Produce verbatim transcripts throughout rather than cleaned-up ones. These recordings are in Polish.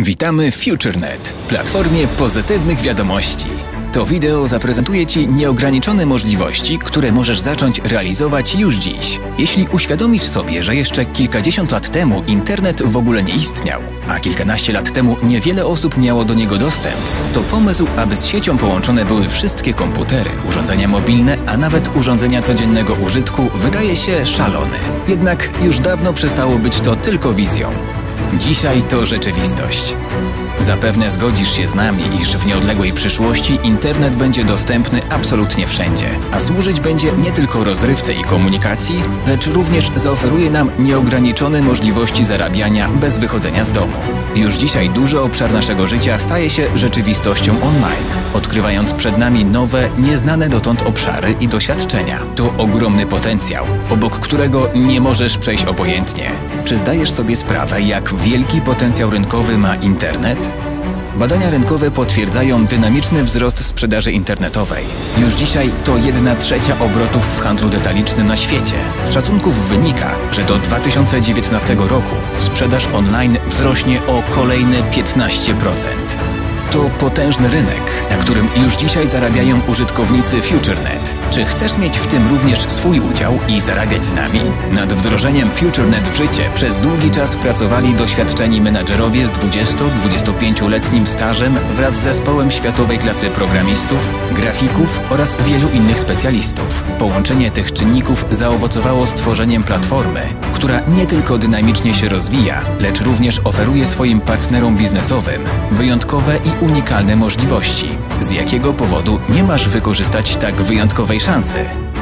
Witamy w FutureNet, platformie pozytywnych wiadomości. To wideo zaprezentuje Ci nieograniczone możliwości, które możesz zacząć realizować już dziś. Jeśli uświadomisz sobie, że jeszcze kilkadziesiąt lat temu internet w ogóle nie istniał, a kilkanaście lat temu niewiele osób miało do niego dostęp, to pomysł, aby z siecią połączone były wszystkie komputery, urządzenia mobilne, a nawet urządzenia codziennego użytku, wydaje się szalony. Jednak już dawno przestało być to tylko wizją. Dzisiaj to rzeczywistość. Zapewne zgodzisz się z nami, iż w nieodległej przyszłości internet będzie dostępny absolutnie wszędzie, a służyć będzie nie tylko rozrywce i komunikacji, lecz również zaoferuje nam nieograniczone możliwości zarabiania bez wychodzenia z domu. Już dzisiaj duży obszar naszego życia staje się rzeczywistością online, odkrywając przed nami nowe, nieznane dotąd obszary i doświadczenia. To ogromny potencjał, obok którego nie możesz przejść obojętnie. Czy zdajesz sobie sprawę, jak wielki potencjał rynkowy ma internet? Badania rynkowe potwierdzają dynamiczny wzrost sprzedaży internetowej. Już dzisiaj to jedna trzecia obrotów w handlu detalicznym na świecie. Z szacunków wynika, że do dwa tysiące dziewiętnastego roku sprzedaż online wzrośnie o kolejne piętnaście procent. To potężny rynek, na którym już dzisiaj zarabiają użytkownicy FutureNet. Czy chcesz mieć w tym również swój udział i zarabiać z nami? Nad wdrożeniem FutureNet w życie przez długi czas pracowali doświadczeni menadżerowie z dwudziesto-dwudziestopięcioletnim stażem wraz z zespołem światowej klasy programistów, grafików oraz wielu innych specjalistów. Połączenie tych czynników zaowocowało stworzeniem platformy, która nie tylko dynamicznie się rozwija, lecz również oferuje swoim partnerom biznesowym wyjątkowe i unikalne możliwości. Z jakiego powodu nie masz wykorzystać tak wyjątkowej szansy?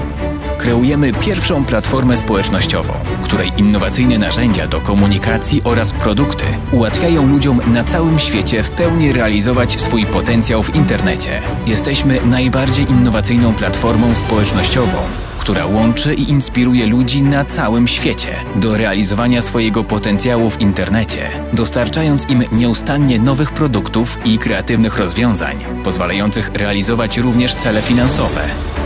Kreujemy pierwszą platformę społecznościową, której innowacyjne narzędzia do komunikacji oraz produkty ułatwiają ludziom na całym świecie w pełni realizować swój potencjał w internecie. Jesteśmy najbardziej innowacyjną platformą społecznościową, która łączy i inspiruje ludzi na całym świecie do realizowania swojego potencjału w internecie, dostarczając im nieustannie nowych produktów i kreatywnych rozwiązań, pozwalających realizować również cele finansowe.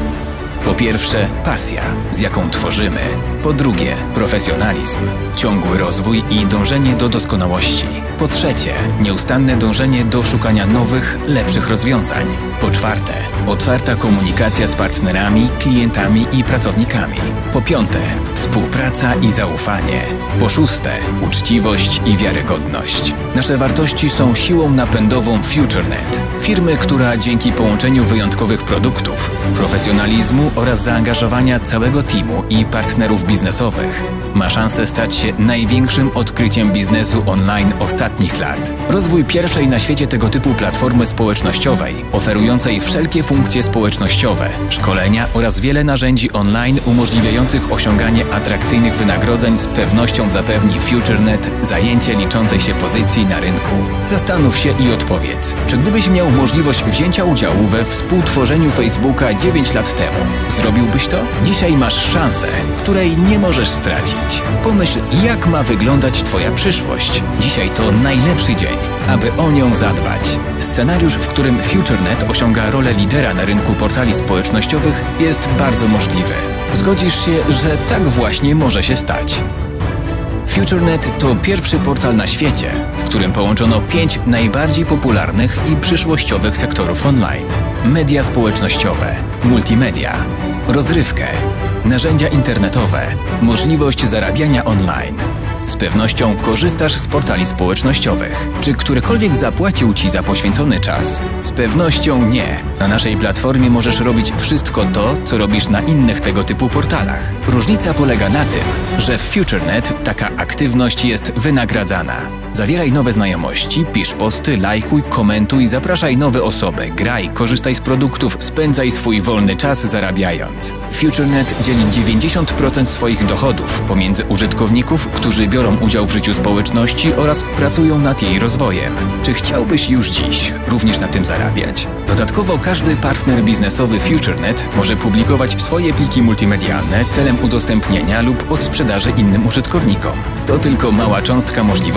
Po pierwsze, pasja, z jaką tworzymy. Po drugie, profesjonalizm, ciągły rozwój i dążenie do doskonałości. Po trzecie, nieustanne dążenie do szukania nowych, lepszych rozwiązań. Po czwarte, otwarta komunikacja z partnerami, klientami i pracownikami. Po piąte, współpraca i zaufanie. Po szóste, uczciwość i wiarygodność. Nasze wartości są siłą napędową FutureNet, firmy, która dzięki połączeniu wyjątkowych produktów, profesjonalizmu oraz zaangażowania całego teamu i partnerów biznesowych ma szansę stać się największym odkryciem biznesu online ostatnich lat. Rozwój pierwszej na świecie tego typu platformy społecznościowej, oferującej wszelkie funkcje społecznościowe, szkolenia oraz wiele narzędzi online umożliwiających osiąganie atrakcyjnych wynagrodzeń z pewnością zapewni FutureNet zajęcie liczącej się pozycji na rynku. Zastanów się i odpowiedz, czy gdybyś miał możliwość wzięcia udziału we współtworzeniu Facebooka dziewięć lat temu, zrobiłbyś to? Dzisiaj masz szansę, której nie możesz stracić. Pomyśl, jak ma wyglądać Twoja przyszłość. Dzisiaj to najlepszy dzień, aby o nią zadbać. Scenariusz, w którym FutureNet osiąga rolę lidera na rynku portali społecznościowych, jest bardzo możliwy. Zgodzisz się, że tak właśnie może się stać. FutureNet to pierwszy portal na świecie, w którym połączono pięć najbardziej popularnych i przyszłościowych sektorów online. Media społecznościowe, multimedia, rozrywkę, narzędzia internetowe, możliwość zarabiania online. Z pewnością korzystasz z portali społecznościowych. Czy którykolwiek zapłacił Ci za poświęcony czas? Z pewnością nie. Na naszej platformie możesz robić wszystko to, co robisz na innych tego typu portalach. Różnica polega na tym, że w FutureNet taka aktywność jest wynagradzana. Zawieraj nowe znajomości, pisz posty, lajkuj, komentuj, zapraszaj nowe osoby, graj, korzystaj z produktów, spędzaj swój wolny czas zarabiając. FutureNet dzieli dziewięćdziesiąt procent swoich dochodów pomiędzy użytkowników, którzy biorą udział w życiu społeczności oraz pracują nad jej rozwojem. Czy chciałbyś już dziś również na tym zarabiać? Dodatkowo każdy partner biznesowy FutureNet może publikować swoje pliki multimedialne celem udostępnienia lub odsprzedaży innym użytkownikom. To tylko mała cząstka możliwości FutureNet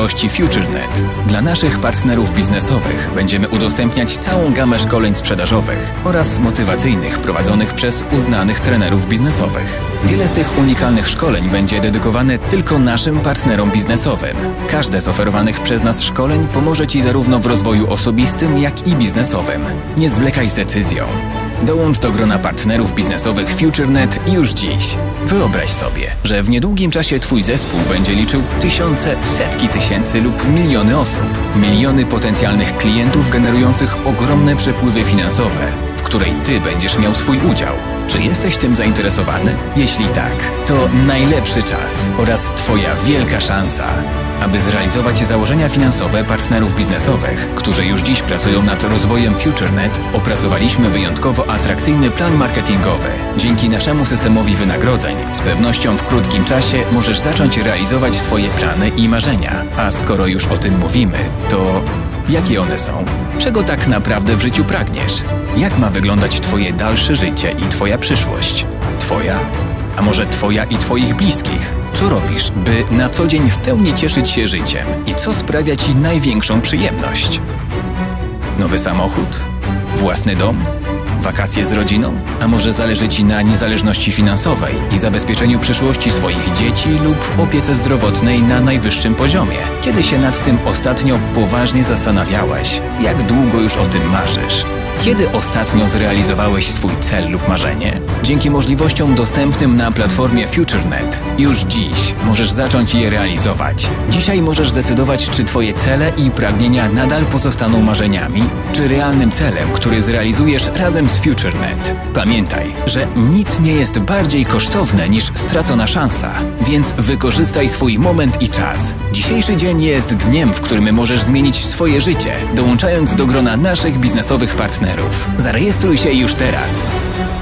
FutureNet. Dla naszych partnerów biznesowych będziemy udostępniać całą gamę szkoleń sprzedażowych oraz motywacyjnych prowadzonych przez uznanych trenerów biznesowych. Wiele z tych unikalnych szkoleń będzie dedykowane tylko naszym partnerom biznesowym. Każde z oferowanych przez nas szkoleń pomoże Ci zarówno w rozwoju osobistym, jak i biznesowym. Nie zwlekaj z decyzją. Dołącz do grona partnerów biznesowych FutureNet już dziś. Wyobraź sobie, że w niedługim czasie Twój zespół będzie liczył tysiące, setki tysięcy lub miliony osób. Miliony potencjalnych klientów generujących ogromne przepływy finansowe, w której Ty będziesz miał swój udział. Czy jesteś tym zainteresowany? Jeśli tak, to najlepszy czas oraz Twoja wielka szansa, aby zrealizować założenia finansowe partnerów biznesowych, którzy już dziś pracują nad rozwojem FutureNet. Opracowaliśmy wyjątkowo atrakcyjny plan marketingowy. Dzięki naszemu systemowi wynagrodzeń z pewnością w krótkim czasie możesz zacząć realizować swoje plany i marzenia. A skoro już o tym mówimy, to jakie one są? Czego tak naprawdę w życiu pragniesz? Jak ma wyglądać Twoje dalsze życie i Twoja przyszłość? Twoja? A może Twoja i Twoich bliskich? Co robisz, by na co dzień w pełni cieszyć się życiem? I co sprawia Ci największą przyjemność? Nowy samochód? Własny dom? Wakacje z rodziną? A może zależy Ci na niezależności finansowej i zabezpieczeniu przyszłości swoich dzieci lub opiece zdrowotnej na najwyższym poziomie? Kiedy się nad tym ostatnio poważnie zastanawiałeś? Jak długo już o tym marzysz? Kiedy ostatnio zrealizowałeś swój cel lub marzenie? Dzięki możliwościom dostępnym na platformie FutureNet już dziś możesz zacząć je realizować. Dzisiaj możesz zdecydować, czy Twoje cele i pragnienia nadal pozostaną marzeniami, czy realnym celem, który zrealizujesz razem z FutureNet. Pamiętaj, że nic nie jest bardziej kosztowne niż stracona szansa, więc wykorzystaj swój moment i czas. Dzisiejszy dzień jest dniem, w którym możesz zmienić swoje życie, dołączając do grona naszych biznesowych partnerów. Zarejestruj się już teraz.